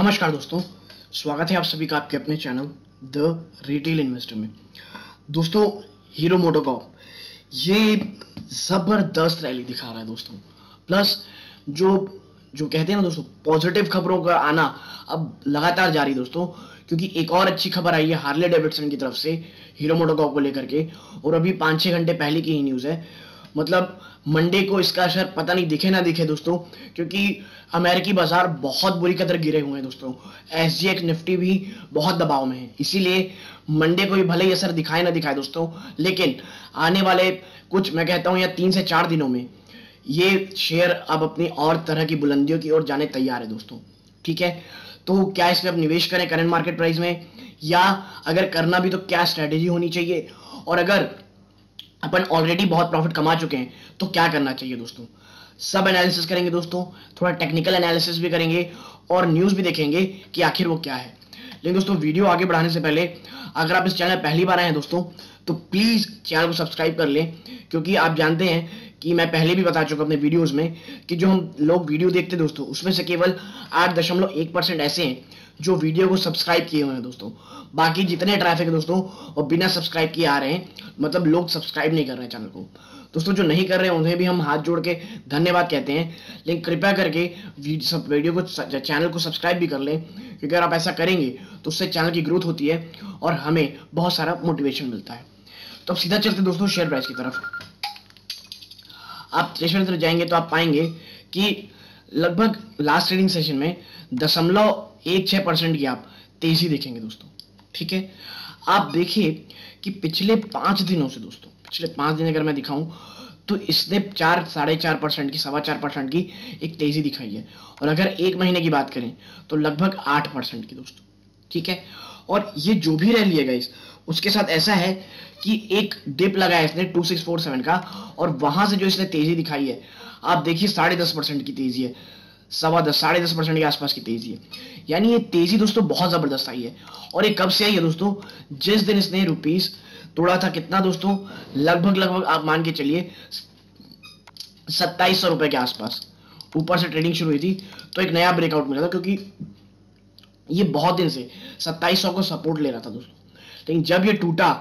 नमस्कार दोस्तों, स्वागत है आप सभी का आपके अपने चैनल द रिटेल इन्वेस्टर में। दोस्तों, हीरो मोटोकॉर्प ये ज़बरदस्त रैली दिखा रहा है दोस्तों। प्लस जो जो कहते हैं ना दोस्तों, पॉजिटिव खबरों का आना अब लगातार जारी दोस्तों, क्योंकि एक और अच्छी खबर आई है हार्ले डेविडसन की तरफ से हीरो मोटोकॉर्प को लेकर के, और अभी 5-6 घंटे पहले की ही न्यूज़ है। मतलब मंडे को इसका असर पता नहीं दिखे ना दिखे दोस्तों, क्योंकि अमेरिकी बाजार बहुत बुरी कदर गिरे हुए हैं दोस्तों। एसजीएक्स निफ्टी भी बहुत दबाव में है, इसीलिए मंडे को भी भले ही असर दिखाए ना दिखाए दोस्तों, लेकिन आने वाले कुछ मैं कहता हूं या 3 से 4 दिनों में ये शेयर अब अपनी और तरह की बुलंदियों की ओर जाने तैयार है दोस्तों। ठीक है, तो क्या इसमें अब निवेश करें करंट मार्केट प्राइस में, या अगर करना भी तो क्या स्ट्रेटेजी होनी चाहिए, और अगर अपन ऑलरेडी बहुत प्रॉफिट कमा चुके हैं तो क्या करना चाहिए दोस्तों, सब एनालिसिस करेंगे दोस्तों। थोड़ा टेक्निकल एनालिसिस भी करेंगे और न्यूज़ भी देखेंगे कि आखिर वो क्या है। लेकिन दोस्तों, वीडियो आगे बढ़ाने से पहले अगर आप इस चैनल पहली बार आए हैं दोस्तों, तो प्लीज़ चैनल को सब्सक्राइब कर लें, क्योंकि आप जानते हैं कि मैं पहले भी बता चुका अपने वीडियोज़ में कि जो हम लोग वीडियो देखते हैं दोस्तों, उसमें से केवल 8.1% ऐसे हैं जो वीडियो को सब्सक्राइब किए हुए हैं दोस्तों। बाकी जितने ट्रैफिक है दोस्तों वो बिना सब्सक्राइब किए आ रहे हैं, मतलब लोग सब्सक्राइब नहीं कर रहे हैं चैनल को। दोस्तों, जो नहीं कर रहे हैं उन्हें भी हम हाथ जोड़ के धन्यवाद कहते हैं, लेकिन कृपया करके वीडियो को चैनल को सब्सक्राइब भी कर लें, क्योंकि अगर आप ऐसा करेंगे तो उससे चैनल की ग्रोथ होती है और हमें बहुत सारा मोटिवेशन मिलता है। तो अब सीधा चलते दोस्तों शेयर प्राइस की तरफ। आप शेयर तरफ जाएंगे तो आप पाएंगे कि लगभग लास्ट ट्रेडिंग सेशन में 0.16% की आप तेजी देखेंगे दोस्तों। ठीक है, आप देखिए कि पिछले 5 दिनों से दोस्तों, पिछले 5 दिन अगर मैं दिखाऊं तो इसने 4-4.5% की 4.25% की एक तेजी दिखाई है, और अगर एक महीने की बात करें तो लगभग 8% की दोस्तों। ठीक है, और ये जो भी रैली है गाइस, उसके साथ ऐसा है कि एक डिप लगाया इसने 2647 का, और वहां से जो इसने तेजी दिखाई है आप देखिए 10.5% की तेजी है, 10.5% के आसपास की तेजी है। यानी ये तेजी दोस्तों बहुत जबरदस्त आई है। और ये कब से आई है दोस्तों? जिस दिन इसने रुपीस तोड़ा था, कितना दोस्तों, लगभग आप मान के चलिए 2700 रुपए के आसपास ऊपर से ट्रेडिंग शुरू हुई थी, तो एक नया ब्रेकआउट मिला था, क्योंकि ये बहुत दिन से 2700 को सपोर्ट ले रहा था दोस्तों। लेकिन जब ये टूटा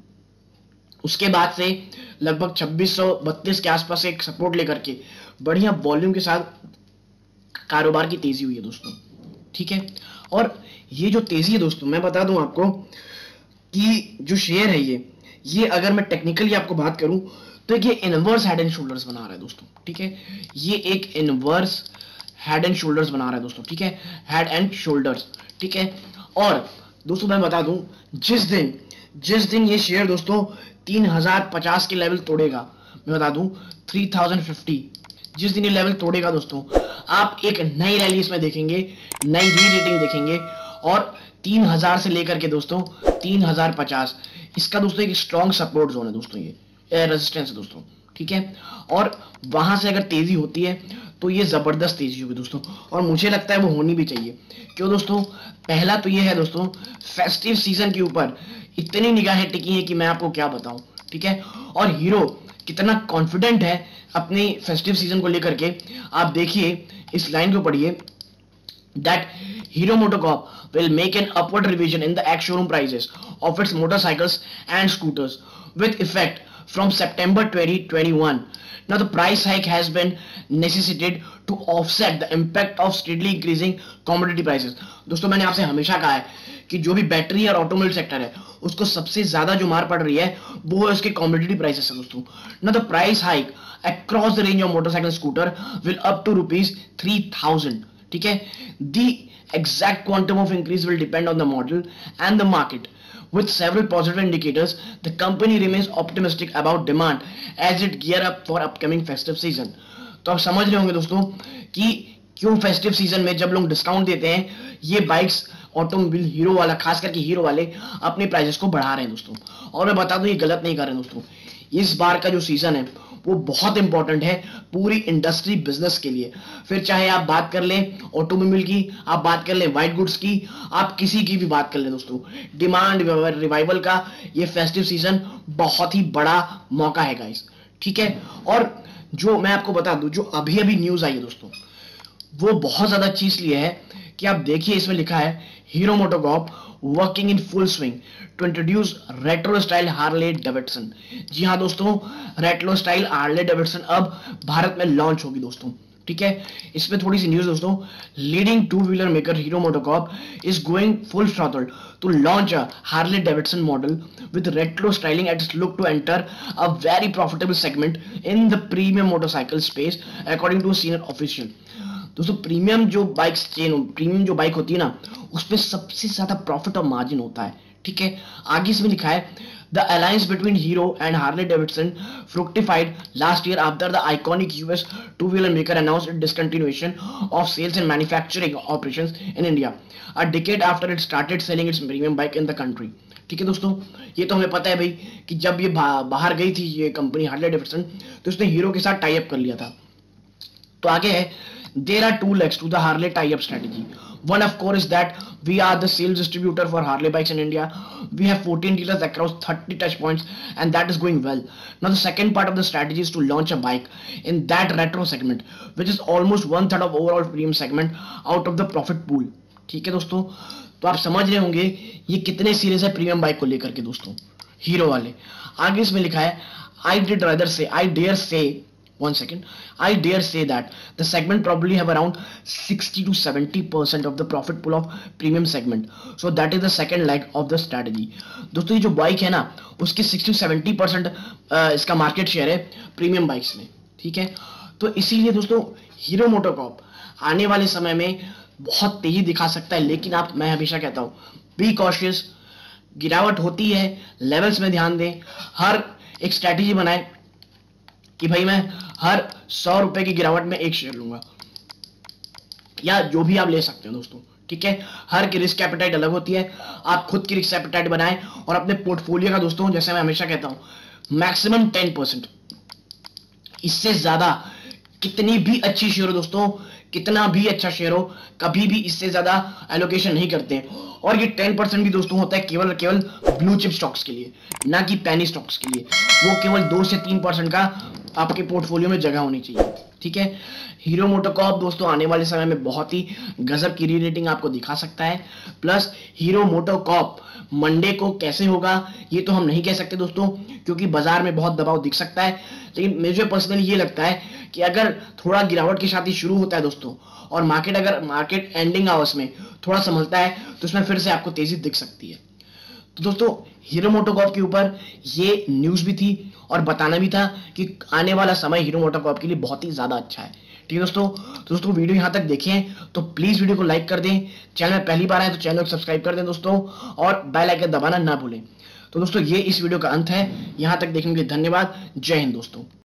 उसके बाद से लगभग 2632 के आसपास एक सपोर्ट लेकर के बढ़िया वॉल्यूम के साथ कारोबार की तेजी हुई है दोस्तों। ठीक है, और ये जो तेजी है दोस्तों, मैं बता दूं आपको कि जो शेयर है ये अगर मैं टेक्निकली आपको बात करूं तो ये इनवर्स हेड एंड शोल्डर्स बना रहा है दोस्तों। ठीक है, ये एक इनवर्स हेड एंड शोल्डर्स बना रहा है दोस्तों। ठीक है, हेड एंड शोल्डर्स। ठीक है, और दोस्तों मैं बता दूं, जिस दिन ये शेयर दोस्तों 3050 के लेवल तोड़ेगा, मैं बता दूं 3050, जिस दिन ये लेवल तोड़ेगा दोस्तों, आप एक नई रैली इसमें देखेंगे, नई री रेटिंग देखेंगे, और 3000 से लेकर के दोस्तों 3050 इसका दोस्तों एक स्ट्रॉन्ग सपोर्ट जोन है दोस्तों, ये रेजिस्टेंस है दोस्तों। ठीक है, और वहां से अगर तेजी होती है तो ये जबरदस्त तेजी होगी दोस्तों, और मुझे लगता है वो होनी भी चाहिए। क्यों दोस्तों? पहला तो ये है दोस्तों, फेस्टिव सीजन के ऊपर इतनी निगाहें टिकी हैं कि मैं आपको क्या बताऊं। ठीक है, और हीरो कितना कॉन्फिडेंट है अपनी फेस्टिव सीजन को लेकर के, आप देखिए इस लाइन को पढ़िए, that Hero MotoCorp will make an upward revision in the ex-showroom prices of its motorcycles and scooters with effect from September 2021. Now the price hike has been necessitated to offset the impact of steadily increasing commodity prices. दोस्तों, मैंने आपसे हमेशा कहा है कि जो भी battery और ऑटोमोबाइल सेक्टर है उसको सबसे ज्यादा जो मार पड़ रही है वो है उसके कॉमोडिटी प्राइसेस है दोस्तों। Now the price hike across the range of motorcycle scooter will up to ₹3000. ठीक है, the exact quantum of increase will depend on the model and the market. With several positive indicators, the company remains optimistic about demand as it gear up for upcoming festive season. तो आप समझ रहे होंगे दोस्तों कि क्यों festive season में जब लोग डिस्काउंट देते हैं, ये बाइक्स ऑटोमोबाइल हीरो वाला, खास करके हीरो वाले अपने प्राइसेस को बढ़ा रहे हैं दोस्तों। और मैं बता दूं ये गलत नहीं कर रहे हैं दोस्तों, इस बार का जो सीजन है वो बहुत इंपॉर्टेंट है पूरी इंडस्ट्री बिजनेस के लिए। फिर चाहे आप बात कर लें ऑटोमोबाइल की, आप बात कर लें व्हाइट गुड्स की, आप किसी की भी बात कर लें दोस्तों, डिमांड रिवाइवल का ये फेस्टिव सीजन बहुत ही बड़ा मौका है गाइस। ठीक है, और जो मैं आपको बता दूं, जो अभी अभी न्यूज आई है दोस्तों, वो बहुत ज्यादा अच्छी इसलिए है कि आप देखिए इसमें लिखा है Hero MotoCorp working in full swing to introduce retro style Harley Davidson. जी हाँ दोस्तों, रेट्रो स्टाइल हार्ले डेविडसन अब भारत में लॉन्च होगी दोस्तों। ठीक है, इसमें थोड़ी सी न्यूज दोस्तों। Leading two wheeler maker Hero MotoCorp is going full throttle to launch a Harley Davidson model with retro styling at look to enter a very profitable segment in the premium motorcycle space according to senior official. दोस्तों premium जो bikes चेन premium जो bike होती है ना, उसपे सबसे ज्यादा प्रॉफिट और मार्जिन होता है। ठीक है, आगे इसमें लिखा है the alliance between Hero and Harley Davidson fructified last year after the iconic US two-wheeler maker announced its discontinuation of sales and manufacturing operations in India a decade after it started selling its premium bike in the country। ठीक है दोस्तों, ये तो हमें पता है भाई कि जब ये बाहर गई थी ये कंपनी हार्ले डेविडसन, तो उसने हीरो के साथ टाई अप कर लिया था। तो आगे है there are two legs to the Harley tie-up strategy. One of course is that we are the sales distributor for Harley bikes in India. We have 14 dealers across 30 touch points and that is going well. Now the second part of the strategy is to launch a bike in that retro segment which is almost 1/3 of overall premium segment out of the profit pool। ठीक है दोस्तों, तो आप समझ रहे होंगे ये कितने सीरियस है प्रीमियम बाइक को लेकर के दोस्तों, हीरो वाले। आगे इसमें लिखा है I dare say one second, I dare say that the segment probably have around 60 to 70% of the profit pool of premium segment. So that is the second leg of the strategy। दोस्तों ये जो bike है ना, उसके 60 to 70% इसका market share है premium bikes में। ठीक है, तो इसीलिए दोस्तों हीरो मोटोकॉर्प आने वाले समय में बहुत तेजी दिखा सकता है, लेकिन मैं हमेशा कहता हूँ बी कॉशियस। गिरावट होती है, लेवल्स में ध्यान दें, हर एक स्ट्रैटेजी बनाए कि भाई मैं हर 100 रुपए की गिरावट में एक शेयर लूंगा, या जो भी आप ले सकते हो दोस्तों। ठीक है, हर की रिस्क एपेटाइट अलग होती है, आप खुद की रिस्क एपेटाइट बनाएं और अपने पोर्टफोलियो का दोस्तों, जैसे मैं हमेशा कहता हूं मैक्सिमम 10%, इससे ज्यादा कितनी भी अच्छी शेयर हो दोस्तों, कितना भी अच्छा शेयर हो, कभी भी इससे ज्यादा एलोकेशन नहीं करते। और ये 10% भी दोस्तों होता है केवल केवल ब्लू चिप स्टॉक्स के लिए, ना कि पैनी स्टॉक्स के लिए। वो केवल 2 से 3% का आपके पोर्टफोलियो में जगह होनी चाहिए। ठीक है, हीरो मोटोकॉर्प दोस्तों आने वाले समय में बहुत ही गजब की री रेटिंग आपको दिखा सकता है। प्लस हीरो मोटोकॉर्प मंडे को कैसे होगा ये तो हम नहीं कह सकते दोस्तों, क्योंकि बाजार में बहुत दबाव दिख सकता है। लेकिन मुझे पर्सनली ये लगता है कि अगर थोड़ा गिरावट के साथ ही शुरू होता है दोस्तों, और मार्केट एंडिंग आवर्स में थोड़ा संभलता है, तो उसमें फिर से आपको तेजी दिख सकती है। तो दोस्तों हीरो मोटोकॉर्प के ऊपर ये न्यूज भी थी और बताना भी था कि आने वाला समय हीरो मोटोकॉर्प के लिए बहुत ही ज्यादा अच्छा है। ठीक है दोस्तों वीडियो यहां तक देखें तो प्लीज वीडियो को लाइक कर दें, चैनल में पहली बार आए तो चैनल को सब्सक्राइब कर दें दोस्तों, और बेल आइकन दबाना ना भूलें। तो दोस्तों ये इस वीडियो का अंत है, यहां तक देखने के लिए धन्यवाद। जय हिंद दोस्तों।